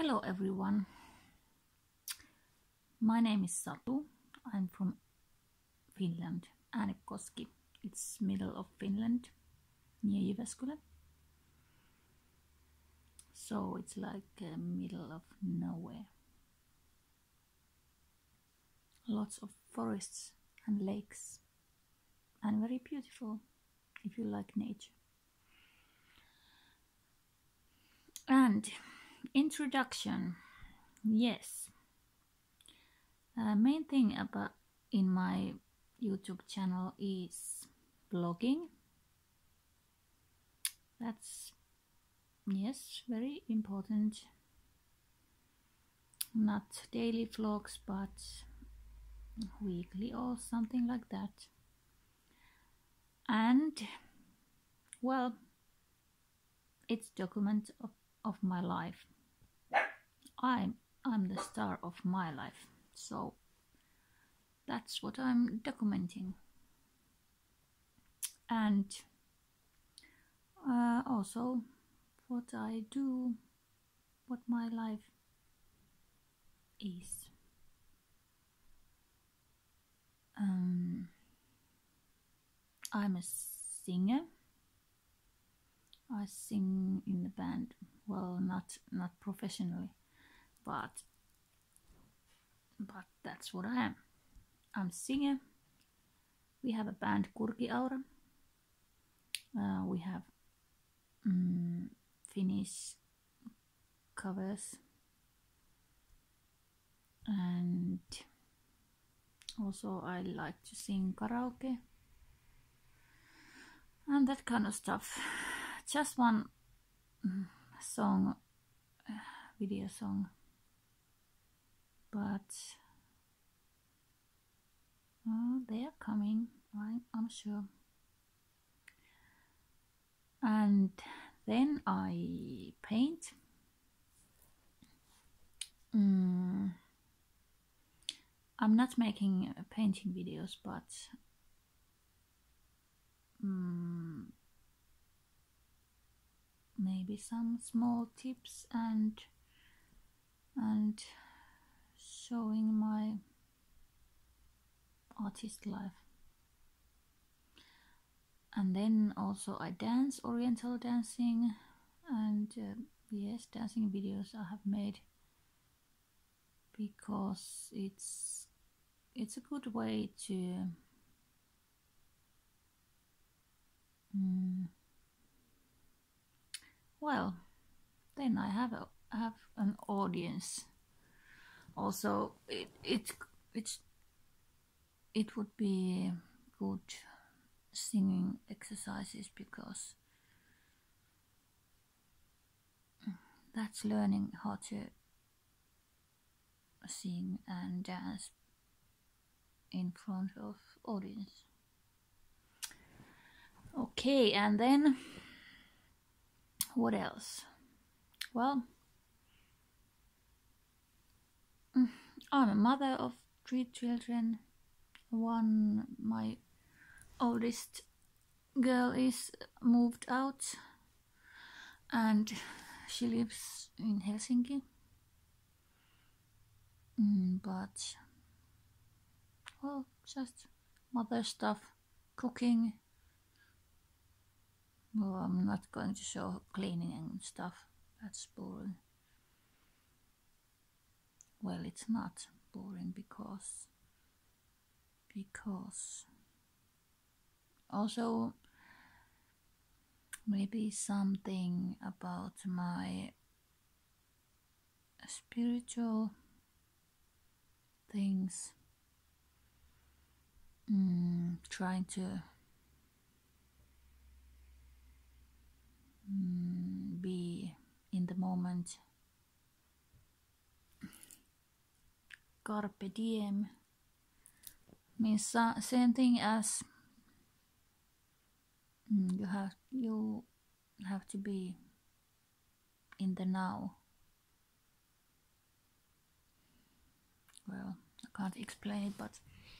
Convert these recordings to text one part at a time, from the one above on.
Hello everyone, my name is Satu. I'm from Finland, Äänekoski. It's middle of Finland, near Jyväskylä. So it's like middle of nowhere. Lots of forests and lakes, and very beautiful if you like nature. And introduction, yes. Main thing about in my YouTube channel is blogging. That's, yes, very important. Not daily vlogs, but weekly or something like that. And well, it's document of my life. I'm the star of my life, so that's what I'm documenting. And also what I do, what my life is. I'm a singer. I sing in the band. Well, not professionally, but that's what I am. I'm a singer. We have a band, Kurkiaura. We have Finnish covers, and also I like to sing karaoke and that kind of stuff. Just one song, video song, but they are coming, I'm sure. And then I paint. I'm not making painting videos, but maybe some small tips and showing my artist life. And then also I dance, oriental dancing, and yes, dancing videos I have made because it's a good way to well, then I have an audience. Also, it would be good singing exercises because that's learning how to sing and dance in front of audience. Okay, and then what else? Well, I'm a mother of 3 children. My oldest girl is moved out and she lives in Helsinki. But well, just mother stuff, cooking. Well, I'm not going to show cleaning and stuff. That's boring. Well, it's not boring because also maybe something about my spiritual things, trying to be in the moment. Carpe diem means same thing as you have to be in the now. Well, I can't explain it, but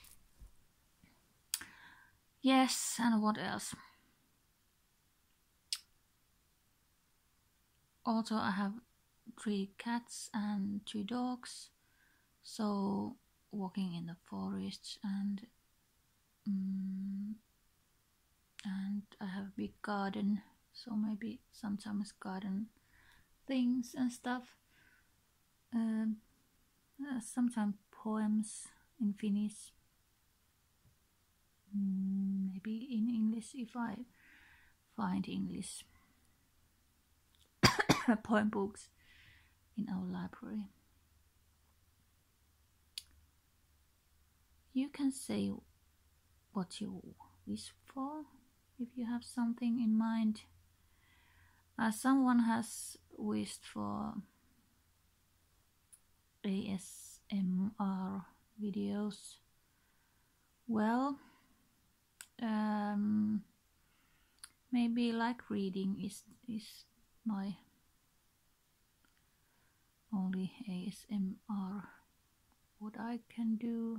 yes. And what else? Also, I have 3 cats and 2 dogs. So walking in the forest and I have a big garden, so maybe sometimes garden things and stuff. Sometimes poems in Finnish, maybe in English if I find English poem books in our library. You can say what you wish for if you have something in mind. Someone has wished for ASMR videos. Well, maybe like reading is my only ASMR what I can do.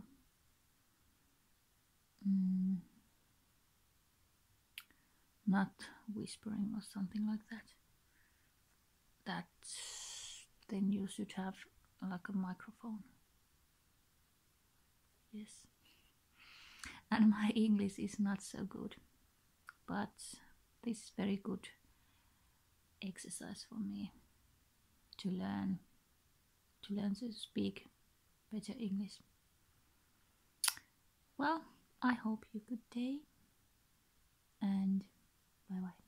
Not whispering or something like that. Then you should have like a microphone. Yes. And my English is not so good, but this is very good exercise for me to learn to speak better English. Well, I hope you good day and bye bye.